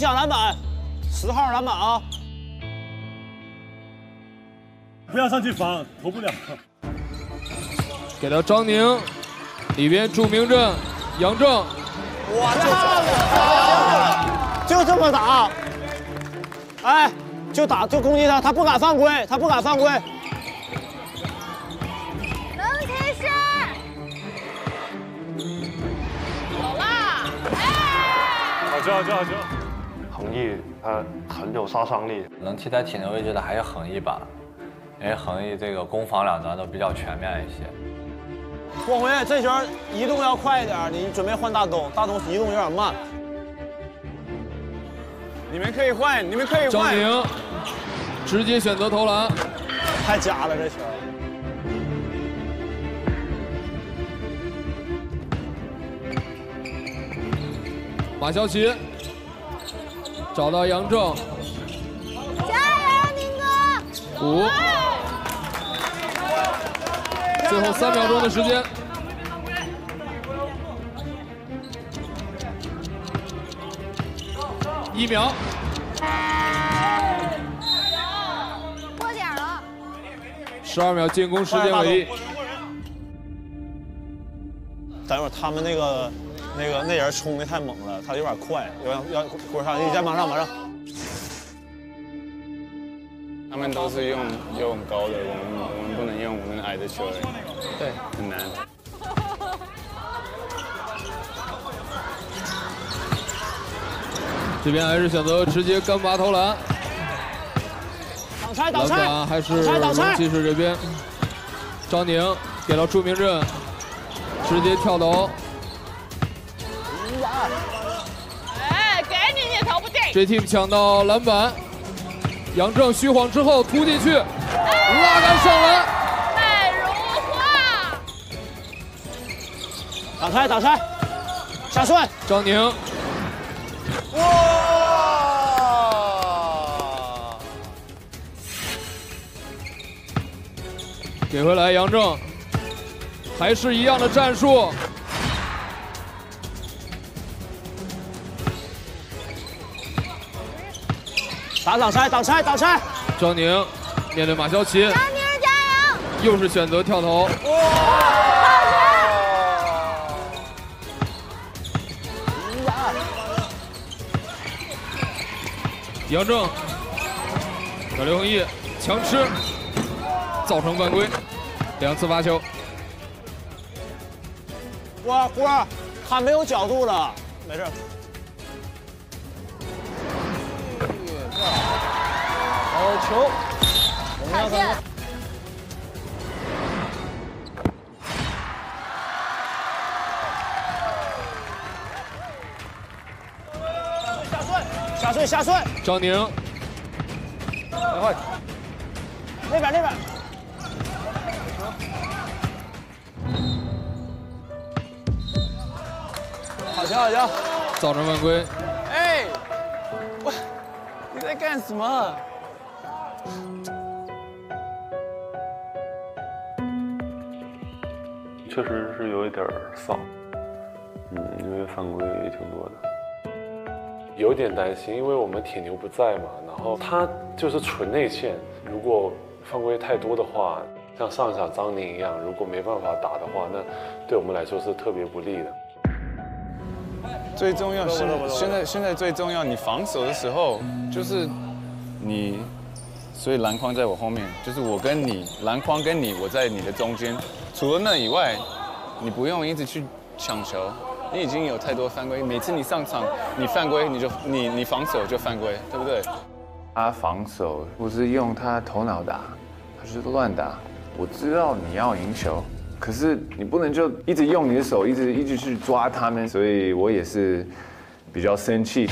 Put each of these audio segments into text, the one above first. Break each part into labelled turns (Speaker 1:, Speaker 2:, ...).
Speaker 1: 抢篮板，10号篮板啊！
Speaker 2: 不要上去防，投不了。
Speaker 3: 给到张宁，里边祝明镇，杨正。
Speaker 1: 哇，就这么打，哎，就打就攻击他，他不敢犯规，他不敢犯规。
Speaker 4: 能提示。有啦！哎！
Speaker 2: 好球，好球，好球！
Speaker 5: 恒毅他很有杀伤力，
Speaker 6: 能替代体能位置的还是恒毅吧，因为恒毅这个攻防两端都比较全面一些。
Speaker 1: 光辉这球移动要快一点，你准备换大东，大东移动有点慢。你们可以换，你们可以换。
Speaker 3: 张宁直接选择投篮，
Speaker 1: 太假了这球。
Speaker 3: 马肖奇找到杨正，
Speaker 4: 加油，宁哥
Speaker 3: ！5，最后3秒钟的时间。1秒。
Speaker 4: 过点了。
Speaker 3: 12秒进攻时间为一。
Speaker 1: 等会儿他们那人冲的太猛了，他有点快，要过上，你再往上。
Speaker 7: 他们都是用高的，我们不能用我们矮的球员，
Speaker 1: 对，
Speaker 7: 很难。
Speaker 3: 这边还是选择直接干拔投篮，
Speaker 1: 挡拆，
Speaker 3: 篮板还是龙骑士这边。张宁给到祝明镇，直接跳投。
Speaker 4: 哎，给你投不进。
Speaker 3: 这 team 抢到篮板，杨正虚晃之后突进去，拉杆上篮。
Speaker 4: 美如画。
Speaker 1: 挡拆，下顺。
Speaker 3: 张宁。
Speaker 1: 哇！
Speaker 3: 给回来杨正，还是一样的战术。
Speaker 1: 挡拆。
Speaker 3: 张宁面对马肖奇，
Speaker 4: 张宁加
Speaker 3: 油！又是选择跳投。杨正，小刘恒毅强吃，造成犯规，2次罚球。
Speaker 1: 郭，他没有角度了，没事。好球，我们要怎么？下顺。
Speaker 3: 张宁，
Speaker 1: 快，那边。好球！
Speaker 3: 造成犯规。
Speaker 1: 哎，你在干什么？
Speaker 5: 确实是有一点丧，因为犯规也挺多的。有点担心，因为我们铁牛不在嘛，然后他就是纯内线，如果犯规太多的话，像上一场张宁一样，如果没办法打的话，那对我们来说是特别不利的。
Speaker 7: 最重要现在最重要，你防守的时候就是你，所以篮筐在我后面，就是我跟你，篮筐跟你，我在你的中间。除了那以外，你不用一直去抢球。你已经有太多犯规，每次你上场，你犯规你防守就犯规，对不对？
Speaker 8: 他防守不是用他头脑打，他是乱打。我知道你要赢球，可是你不能就一直用你的手，一直去抓他们，所以我也是比较生气。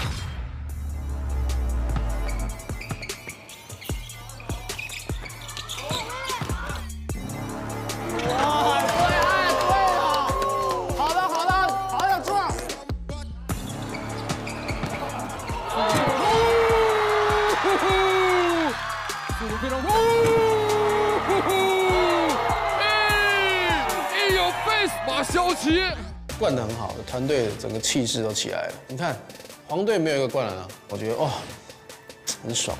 Speaker 3: 马肖奇
Speaker 1: 灌得很好，团队整个气势都起来了。你看，
Speaker 9: 黄队没有一个灌篮啊，我觉得哇，很爽。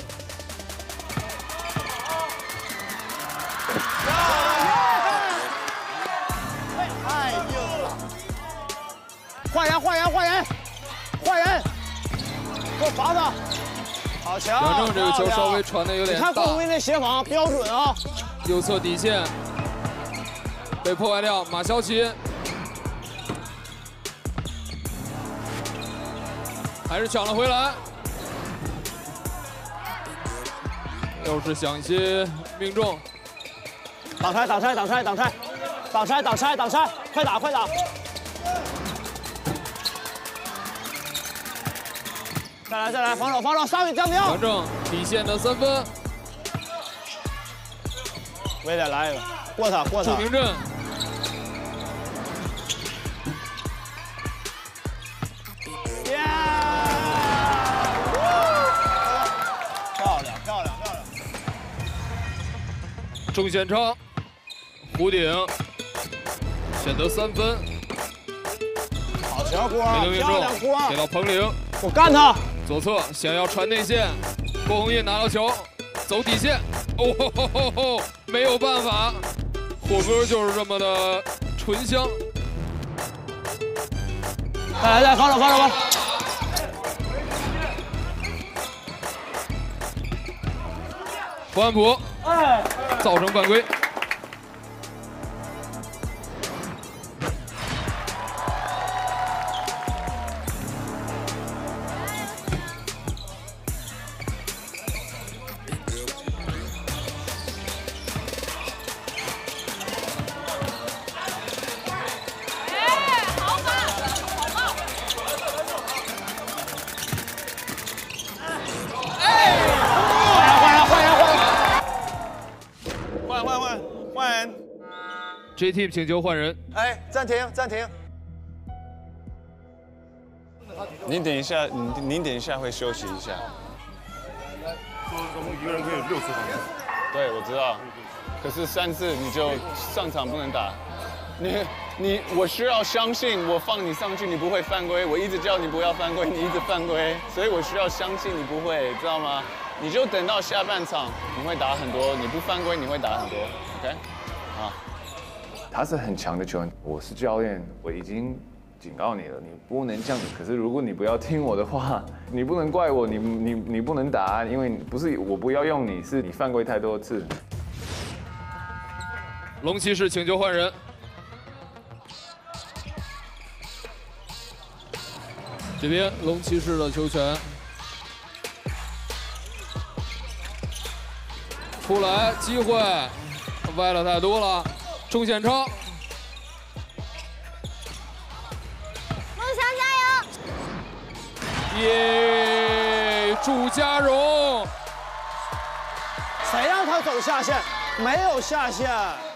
Speaker 1: 太硬了！换人，换人，换人，换人！给我罚他！好强！
Speaker 3: 杨正这个球稍微传的有点大。
Speaker 1: 你看郭宏毅那协防标准啊！
Speaker 3: 右侧底线被破坏掉，马肖奇还是抢了回来，又是想些命中。
Speaker 1: 挡拆，挡拆，挡拆，挡拆，挡拆，挡拆，挡拆，快打，快打！再来，再来，防守，防守，上去降掉。
Speaker 3: 杨正底线的3分，
Speaker 1: 威廉来一个，过他，过他。
Speaker 3: 祝明镇。
Speaker 1: 漂亮，漂亮，漂亮！
Speaker 3: 钟显超，弧顶，选择3分。
Speaker 1: 好球，郭！
Speaker 3: 没能命中，给到彭羚，
Speaker 1: 我干他！
Speaker 3: 左侧想要传内线，郭宏毅拿到球，走底线，哦吼吼吼吼，没有办法，火锅就是这么的醇香。
Speaker 1: 来来，防守，防守，防守！
Speaker 3: 胡安普，造成犯规。J Team 请求换人。
Speaker 1: 哎，暂停，暂停。
Speaker 7: 你等一下，你等一下会休息一下。
Speaker 2: 总共一个人可以6次犯规。
Speaker 7: 对，我知道。可是3次你就上场不能打。我需要相信我放你上去，你不会犯规。我一直叫你不要犯规，你一直犯规，所以我需要相信你不会，知道吗？你就等到下半场，你会打很多，你不犯规你会打很多 ，OK？ 啊。
Speaker 8: 他是很强的球员，我是教练，我已经警告你了，你不能这样子。可是如果你不要听我的话，你不能怪我，你不能打，因为不是我不要用你，是你犯规太多次。
Speaker 3: 龙骑士请求换人。这边龙骑士的球权出来，机会歪了太多了。钟显超，
Speaker 4: 梦想加
Speaker 3: 油！耶，祝家荣，
Speaker 1: 谁让他走下线？没有下线。